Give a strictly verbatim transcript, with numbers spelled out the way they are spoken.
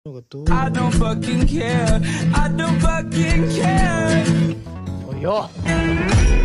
のがどう I don't fucking care. I don't fucking care. おいよ